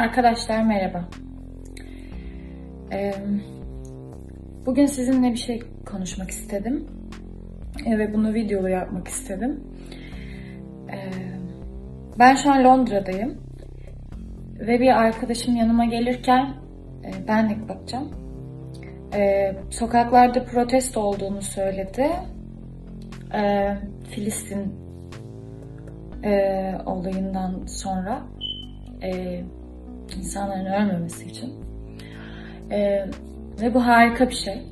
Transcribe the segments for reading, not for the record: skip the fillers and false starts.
Arkadaşlar merhaba. Bugün sizinle bir şey konuşmak istedim ve bunu videolu yapmak istedim. Ben şu an Londra'dayım ve bir arkadaşım yanıma gelirken ben de bakacağım. Sokaklarda protesto olduğunu söyledi. Filistin olayından sonra insanların ölmemesi için. Ve bu harika bir şey.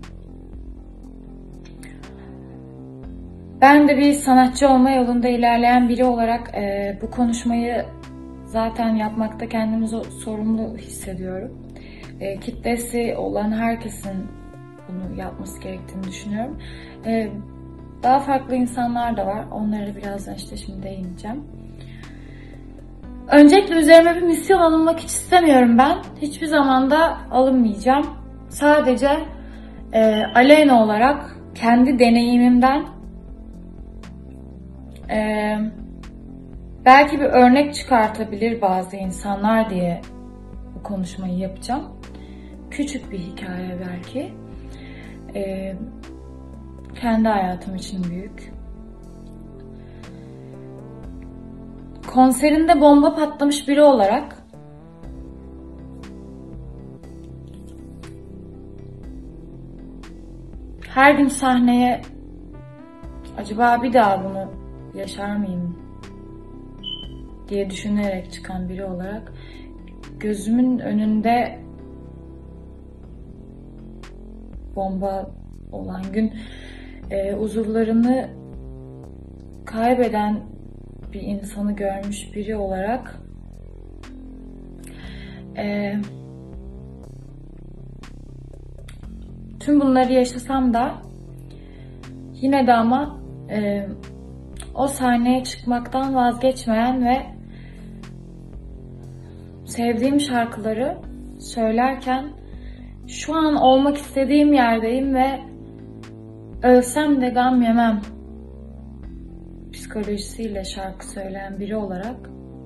Ben de bir sanatçı olma yolunda ilerleyen biri olarak bu konuşmayı zaten yapmakta kendimi sorumlu hissediyorum. Kitlesi olan herkesin bunu yapması gerektiğini düşünüyorum. Daha farklı insanlar da var. Onlara birazdan şimdi değineceğim. Öncelikle üzerime bir misyon alınmak hiç istemiyorum ben. Hiçbir zaman da alınmayacağım. Sadece Aleyna olarak kendi deneyimimden belki bir örnek çıkartabilir bazı insanlar diye bu konuşmayı yapacağım. Küçük bir hikaye belki. Kendi hayatım için büyük. Konserinde bomba patlamış biri olarak her gün sahneye acaba bir daha bunu yaşar mıyım diye düşünerek çıkan biri olarak gözümün önünde bomba olan gün uzuvlarını kaybeden bir insanı görmüş biri olarak tüm bunları yaşasam da yine de ama o sahneye çıkmaktan vazgeçmeyen ve sevdiğim şarkıları söylerken şu an olmak istediğim yerdeyim ve ölsem de gam yemem psikolojisiyle şarkı söyleyen biri olarak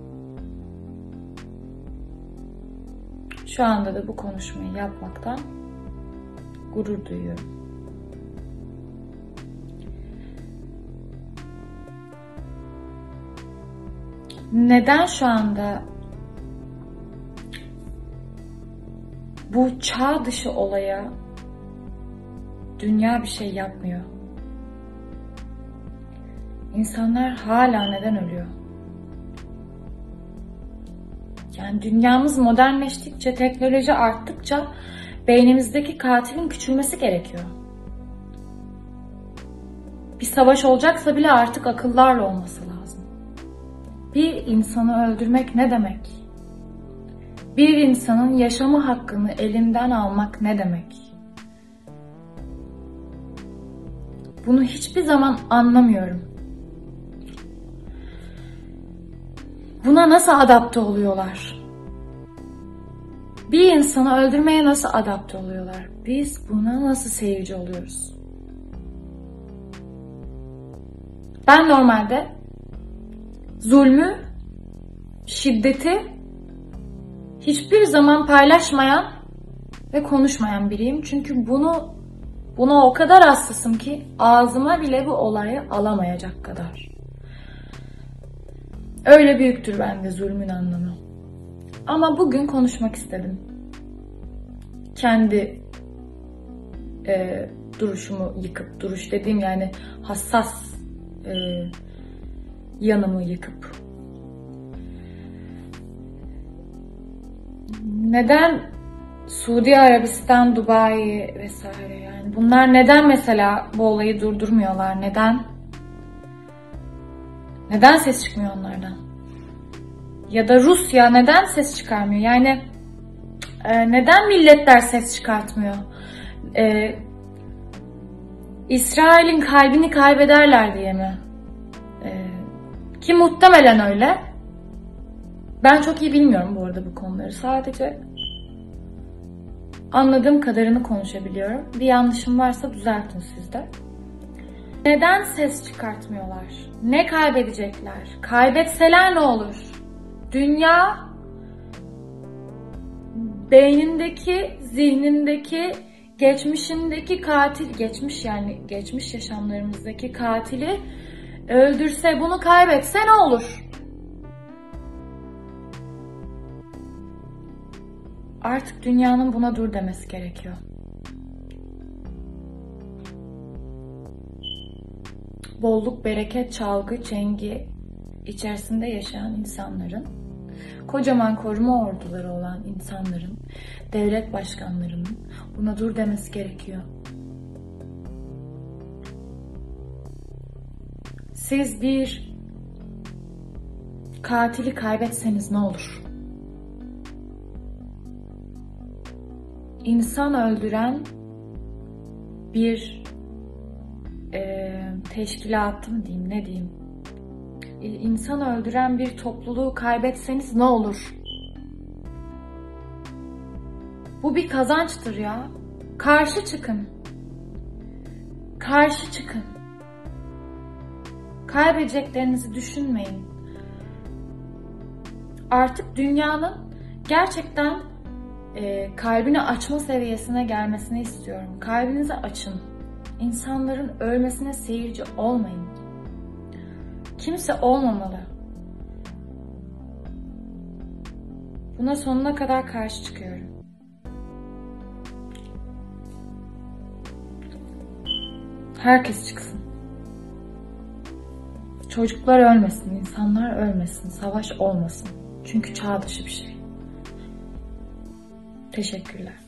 şu anda da bu konuşmayı yapmaktan gurur duyuyorum. Neden şu anda bu çağ dışı olaya dünya bir şey yapmıyor? İnsanlar hala neden ölüyor? Yani dünyamız modernleştikçe, teknoloji arttıkça beynimizdeki katilin küçülmesi gerekiyor. Bir savaş olacaksa bile artık akıllarla olması lazım. Bir insanı öldürmek ne demek? Bir insanın yaşamı hakkını elinden almak ne demek? Bunu hiçbir zaman anlamıyorum. Buna nasıl adapte oluyorlar? Bir insanı öldürmeye nasıl adapte oluyorlar? Biz buna nasıl seyirci oluyoruz? Ben normalde zulmü, şiddeti hiçbir zaman paylaşmayan ve konuşmayan biriyim. Çünkü buna o kadar hassasım ki ağzıma bile bu olayı alamayacak kadar. Öyle büyüktür bende zulmün anlamı. Ama bugün konuşmak istedim. Kendi duruşumu yıkıp, duruş dediğim yani hassas yanımı yıkıp. Neden Suudi Arabistan, Dubai vesaire yani bunlar neden mesela bu olayı durdurmuyorlar? Neden ses çıkmıyor onlardan? Ya da Rusya neden ses çıkarmıyor? Yani neden milletler ses çıkartmıyor? İsrail'in kalbini kaybederler diye mi? Ki muhtemelen öyle. Ben çok iyi bilmiyorum bu arada bu konuları. Sadece anladığım kadarını konuşabiliyorum. Bir yanlışım varsa düzeltin siz de. Neden ses çıkartmıyorlar? Ne kaybedecekler? Kaybetseler ne olur? Dünya beynindeki, zihnindeki, geçmişindeki katil, geçmiş yaşamlarımızdaki katili öldürse, bunu kaybetse ne olur? Artık dünyanın buna dur demesi gerekiyor. Bolluk, bereket, çalgı, çengi içerisinde yaşayan insanların, kocaman koruma orduları olan insanların, devlet başkanlarının buna dur demesi gerekiyor. Siz bir katili kaybetseniz ne olur? İnsan öldüren bir teşkilatı mı diyeyim, ne diyeyim? İnsan öldüren bir topluluğu kaybetseniz ne olur? Bu bir kazançtır ya. Karşı çıkın. Karşı çıkın. Kaybedeceklerinizi düşünmeyin. Artık dünyanın gerçekten kalbini açma seviyesine gelmesini istiyorum. Kalbinizi açın. İnsanların ölmesine seyirci olmayın. Kimse olmamalı. Buna sonuna kadar karşı çıkıyorum. Herkes çıksın. Çocuklar ölmesin, insanlar ölmesin, savaş olmasın. Çünkü çağ dışı bir şey. Teşekkürler.